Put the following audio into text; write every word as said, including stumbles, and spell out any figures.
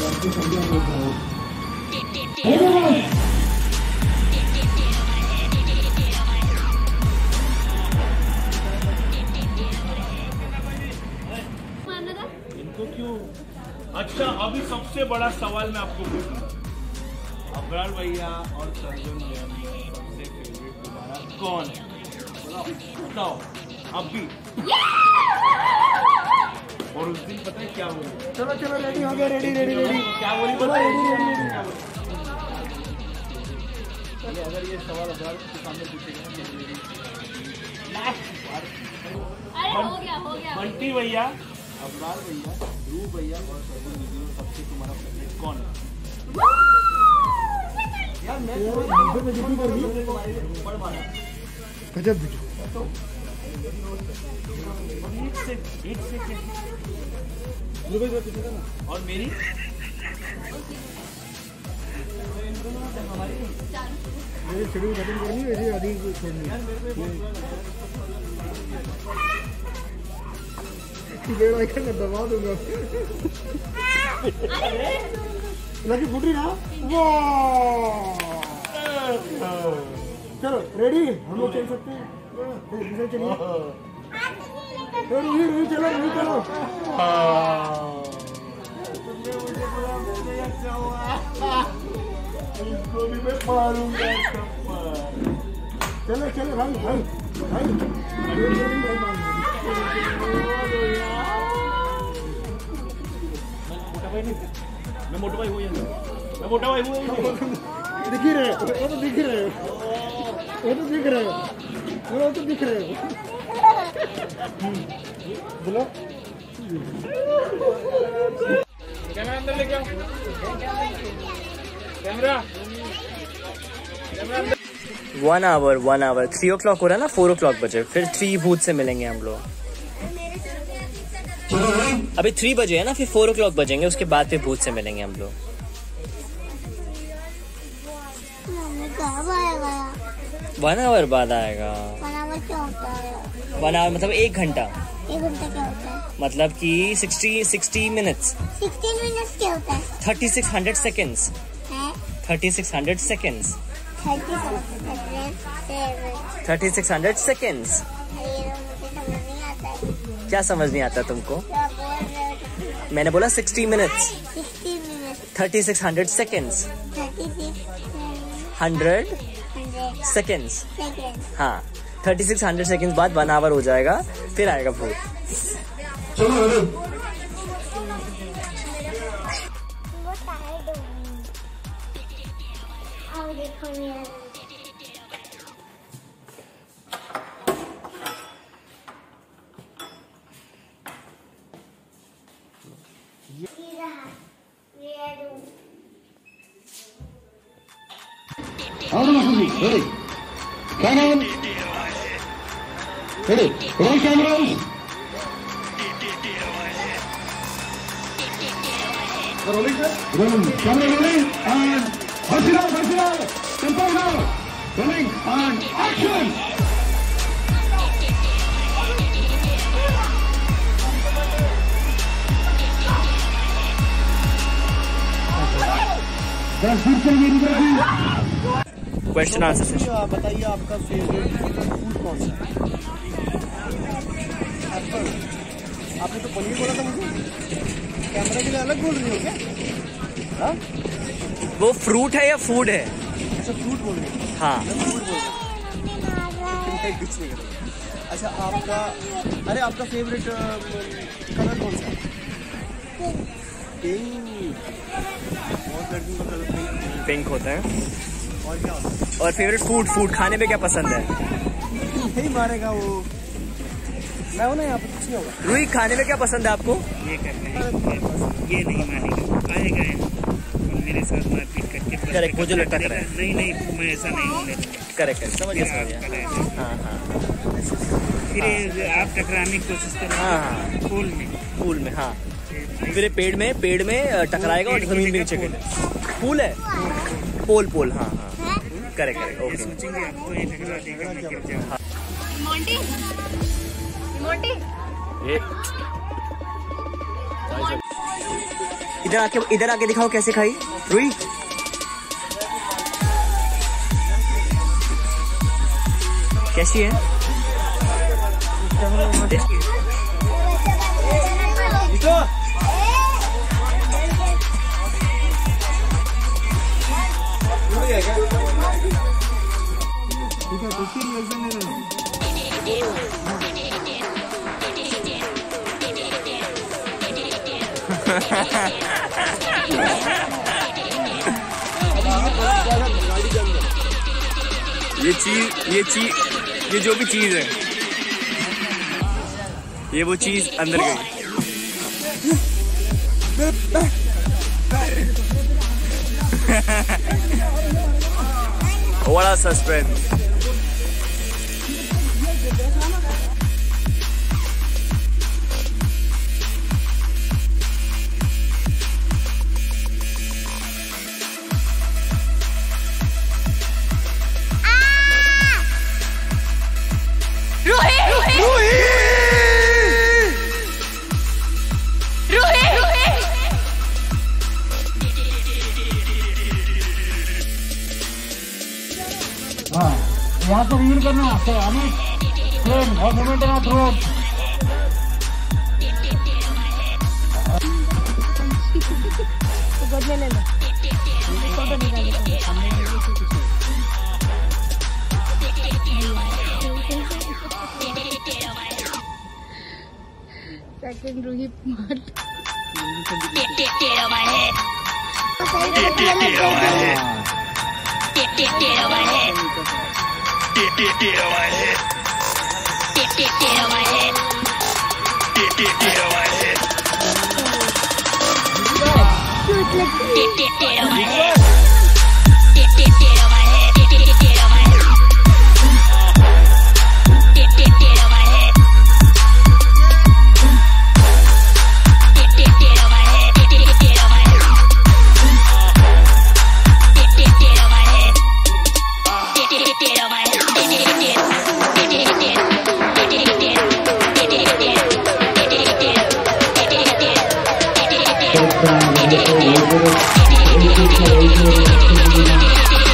इनको क्यों? अच्छा, अभी सबसे बड़ा सवाल मैं आपको पूछूं, अबरार भैया और सर्जन भैया में सबसे फेवरेट तुम्हारा कौन है? बताओ अभी। और उस दिन पता है क्या बोली? चलो चलो रेडी हो गया, रेडी रेडी रेडी। क्या बोली? बोलो रेडी रेडी। अगर ये सवाल अबरार के सामने पूछेगा अरे हो गया हो गया। बंटी भैया, अबरार भैया, ध्रुव भैया और सर्जन दीदी में सबसे तुम्हारा फेवरेट कौन है? यार मैं गजब एक से एक से और मेरी मेरी शेड्यूल खत्म करनी है, वैसे आधी छोड़नी है। बेल आइकन में दबा दूंगा। लगी फुटी ना। चलो रेडी, हम लोग चल सकते हैं। चलिए चलो रोही चलो रोही चलो। इसको भी मैं मारूंगा। चलो चलो भाई भाई भाई मैं मोटा भाई हूँ, मैं मोटा भाई हूँ। दिख ही रहे, वो तो दिख रहे, वो तो दिख रहे, वो तो दिख रहे। बोलो कैमरा अंदर लेके आओ, कैमरा कैमरा अंदर। One hour one hour three o'clock हो रहा है ना, फोर ओ क्लॉक बजे, फिर थ्री भूत से मिलेंगे हम लोग। अभी थ्री बजे है ना, फिर फोर ओ क्लॉक बजेंगे, उसके बाद फिर भूत से मिलेंगे हम लोग। वन आवर बाद आएगा। वन आवर क्या होता है? वन आवर मतलब एक घंटा। एक घंटा क्या होता है? मतलब कि sixty sixty minutes. Sixteen minutes क्या होता है? Thirty six hundred seconds. है thirty six hundred seconds. Thirty thirty six hundred seconds. मुझे समझ नहीं आता है। क्या समझ नहीं आता तुमको? क्या बोल रहे हो? मैंने बोला sixty minutes. Sixteen minutes. Thirty six hundred seconds. Thirty six hundred hundred seconds. Second. हाँ, थर्टी सिक्स हंड्रेड सेकेंड्स बाद वन आवर हो जाएगा, फिर आएगा भूत। देखो मेरा और Masoodi ready camera ready roll camera rolling rolling camera rolling and Haseena Haseena tempo now rolling and action. Question answer session. आप बताइए आपका फेवरेट फूड कौन सा है? एप्पल। आपने तो पनीर बोला था मुझे, कैमरा के लिए अलग बोल रही हो क्या? हाँ? वो फ्रूट है या फूड है? अच्छा फ्रूट बोल रही हो। हाँ। मैं फूड बोल रहा हूँ। कुछ नहीं करो। अच्छा आपका, अरे आपका फेवरेट कलर कौन सा है? पिंक। बहुत लड़कियों का कलर पिंक पिंक होता है। और क्या होता है? और फेवरेट फूड फूड खाने में क्या पसंद है? नहीं मारेगा वो, मैं हूँ ना यहाँ पे, कुछ नहीं होगा। रूही, खाने में क्या पसंद है आपको? ये करना है, ये नहीं मानेगा, आएगा और मेरे साथ मारपीट करके करेक्ट, मुझे लगता है नहीं नहीं मैं ऐसा नहीं हूँ। करेक्ट है, समझ गया समझ गया। हाँ हाँ फिर आप टकराने की कोशिश करें। हाँ हाँ फूल में फूल में। हाँ, फिर पेड़ में पेड़ में टकराएगा और जमीन में नीचे गिरेगा। फूल है, पोल पोल। हाँ हाँ करेक्ट करेक्ट ओके। सोचेंगे आपको ये टकरा देगा, मैं गिर जाऊंगा। मोंटी मोंटी ये इधर आके इधर आके दिखाओ कैसे खाई रुई। कैसी है? ये चीज ये चीज ये जो भी चीज है ये वो चीज अंदर गई। What a suspense. हाँ, यहाँ से रील करना तो हमें फ्रेम और मोमेंट ना थ्रो। ले ले फोटो सेकंड रूही मार Thank you.